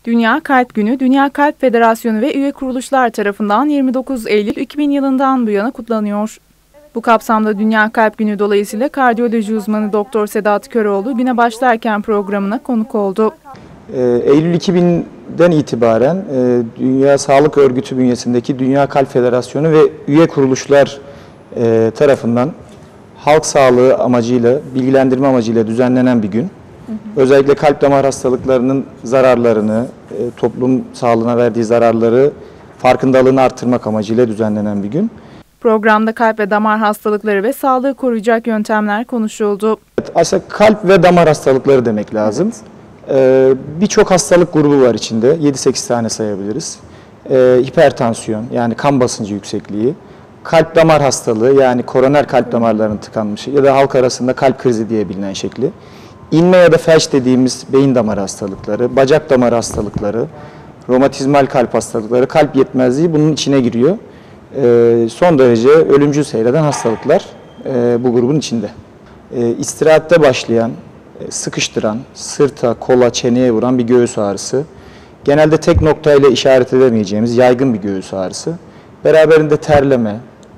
Dünya Kalp Günü, Dünya Kalp Federasyonu ve üye kuruluşlar tarafından 29 Eylül 2000 yılından bu yana kutlanıyor. Bu kapsamda Dünya Kalp Günü dolayısıyla kardiyoloji uzmanı Doktor Sedat Köroğlu güne başlarken programına konuk oldu. Eylül 2000'den itibaren Dünya Sağlık Örgütü bünyesindeki Dünya Kalp Federasyonu ve üye kuruluşlar tarafından halk sağlığı amacıyla, bilgilendirme amacıyla düzenlenen bir gün. Özellikle kalp damar hastalıklarının zararlarını, toplum sağlığına verdiği zararları farkındalığını artırmak amacıyla düzenlenen bir gün. Programda kalp ve damar hastalıkları ve sağlığı koruyacak yöntemler konuşuldu. Aslında kalp ve damar hastalıkları demek lazım. Evet. Birçok hastalık grubu var içinde. 7-8 tane sayabiliriz. Hipertansiyon yani kan basıncı yüksekliği, kalp damar hastalığı yani koroner kalp damarlarının tıkanmışı ya da halk arasında kalp krizi diye bilinen şekli. İnme ya da felç dediğimiz beyin damar hastalıkları, bacak damar hastalıkları, romatizmal kalp hastalıkları, kalp yetmezliği bunun içine giriyor. Son derece ölümcül seyreden hastalıklar bu grubun içinde. İstirahatte başlayan, sıkıştıran, sırta, kola, çeneye vuran bir göğüs ağrısı, genelde tek noktayla işaret edemeyeceğimiz yaygın bir göğüs ağrısı, beraberinde terleme,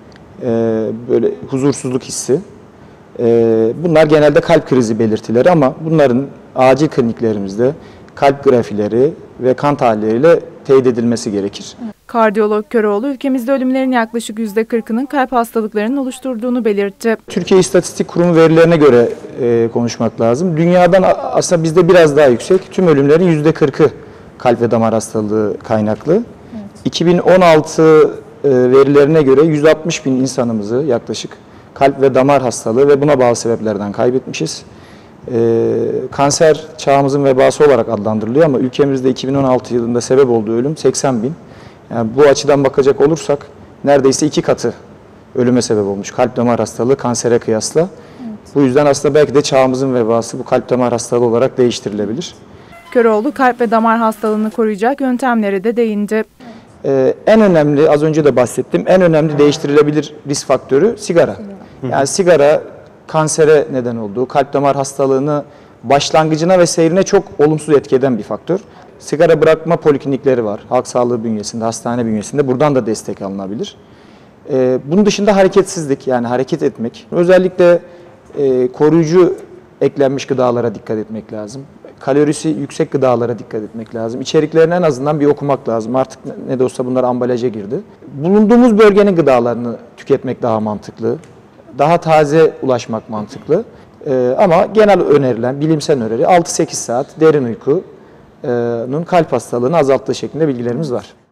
böyle huzursuzluk hissi. Bunlar genelde kalp krizi belirtileri ama bunların acil kliniklerimizde kalp grafileri ve kan tahlilleriyle teyit edilmesi gerekir. Kardiyolog Köroğlu ülkemizde ölümlerin yaklaşık %40'ının kalp hastalıklarının oluşturduğunu belirtti. Türkiye İstatistik Kurumu verilerine göre konuşmak lazım. Dünyadan aslında bizde biraz daha yüksek. Tüm ölümlerin %40'ı kalp ve damar hastalığı kaynaklı. Evet. 2016 verilerine göre 160 bin insanımızı yaklaşık kalp ve damar hastalığı ve buna bağlı sebeplerden kaybetmişiz. Kanser çağımızın vebası olarak adlandırılıyor ama ülkemizde 2016 yılında sebep olduğu ölüm 80 bin. Yani bu açıdan bakacak olursak neredeyse 2 katı ölüme sebep olmuş kalp damar hastalığı kansere kıyasla. Evet. Bu yüzden aslında belki de çağımızın vebası bu kalp damar hastalığı olarak değiştirilebilir. Köroğlu kalp ve damar hastalığını koruyacak yöntemlere de değindi. En önemli, az önce de bahsettim, en önemli değiştirilebilir risk faktörü sigara. Yani sigara kansere neden olduğu, kalp damar hastalığını başlangıcına ve seyrine çok olumsuz etki eden bir faktör. Sigara bırakma poliklinikleri var. Halk sağlığı bünyesinde, hastane bünyesinde. Buradan da destek alınabilir. Bunun dışında hareketsizlik, yani hareket etmek. Özellikle koruyucu eklenmiş gıdalara dikkat etmek lazım. Kalorisi yüksek gıdalara dikkat etmek lazım. İçeriklerini en azından bir okumak lazım. Artık ne de olsa bunlar ambalaja girdi. Bulunduğumuz bölgenin gıdalarını tüketmek daha mantıklı. Daha taze ulaşmak mantıklı. Ama genel önerilen, bilimsel öneri 6-8 saat derin uykunun kalp hastalığını azalttığı şeklinde bilgilerimiz var.